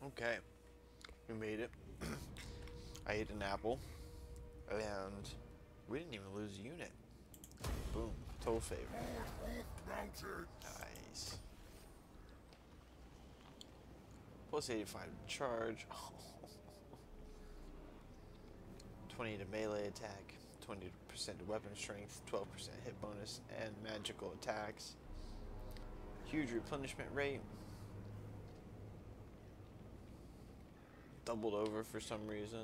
Okay, we made it. I ate an apple, and we didn't even lose a unit. Boom, total favor. Nice. Plus 85 to charge. 20 to melee attack, 20% to weapon strength, 12% hit bonus, and magical attacks. Huge replenishment rate. Doubled over for some reason.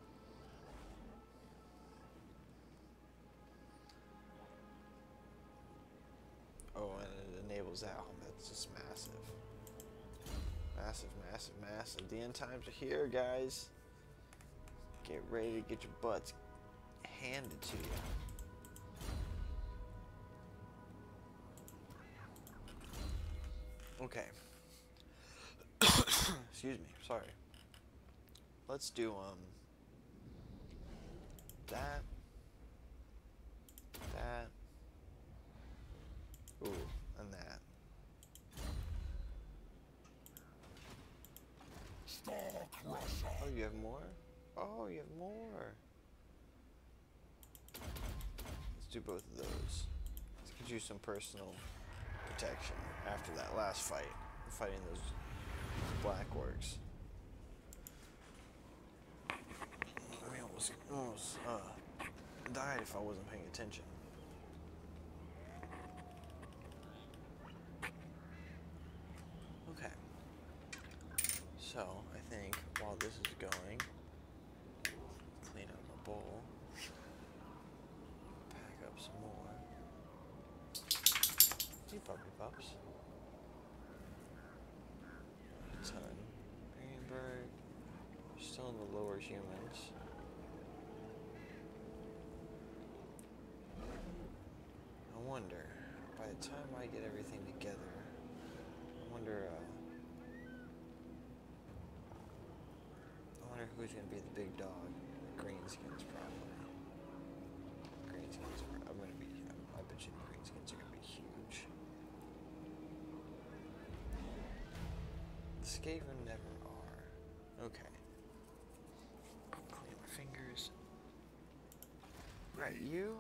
Oh, and it enables that. Oh, that's just massive. Massive, massive, massive. The end times are here, guys. Get ready to get your butts handed to you. Okay. Excuse me. Sorry. Let's do that. That. Ooh, and that. Oh, you have more? Oh, you have more. Let's do both of those. Let's get you some personal protection after that last fight. Fighting those black orcs. I almost died if I wasn't paying attention. Okay. So, I think while this is going, clean up my bowl, pack up some more. Hey, puppy pups. A ton. Greenberg. Still in the lower humans. I wonder, by the time I get everything together, I wonder who's gonna be the big dog. Greenskins, probably. Greenskins are, I bet you the Greenskins are gonna be huge. The Skaven never are. Okay. Clean my fingers. Right, you,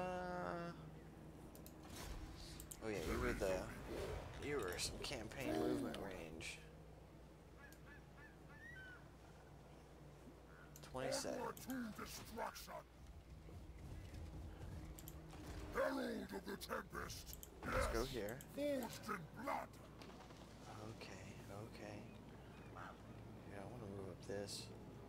oh yeah, you were some campaign movement range. 27. Herald of the Tempest. Let's go here. Forged in blood. Okay, okay. Yeah, I want to move up this.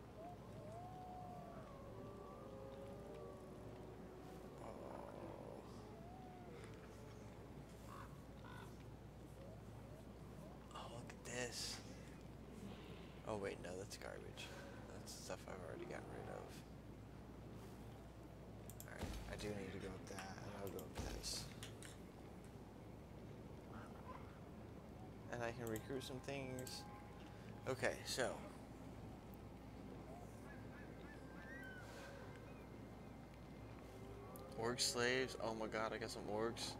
Oh, look at this. Oh wait, no, that's garbage. That's stuff I've already gotten rid of. Alright, I do need to go up that, and I'll go up this. And I can recruit some things. Okay, so. Orc slaves. Oh my god, I got some orcs.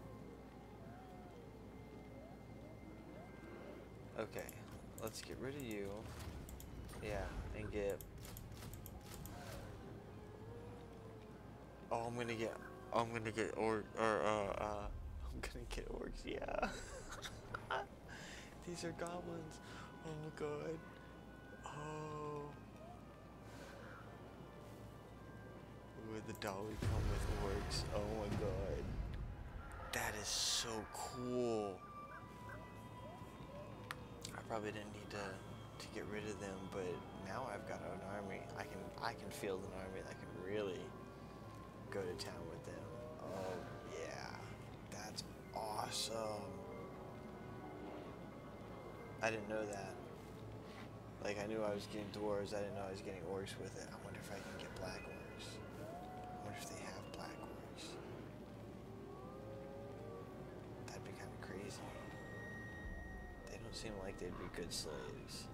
Okay, let's get rid of you. Yeah, and get. Oh, I'm gonna get orcs. Yeah. These are goblins. Oh my god. Oh. Would the dolly come with orcs? Oh my god. That is so cool. I probably didn't need to get rid of them, but now I've got an army. I can field an army that can really go to town with them. Oh yeah. That's awesome. I didn't know that. Like, I knew I was getting dwarves, I didn't know I was getting orcs with it. I wonder if I can get black orcs. I wonder if they have black orcs. That'd be kind of crazy. They don't seem like they'd be good slaves.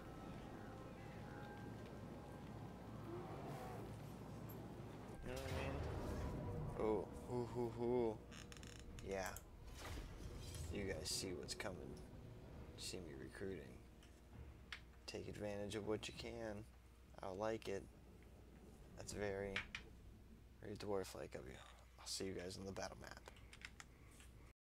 You know what I mean? Oh, hoo. Yeah. You guys see what's coming. See me recruiting. take advantage of what you can. I like it. That's very, very dwarf-like of you. I'll see you guys on the battle map.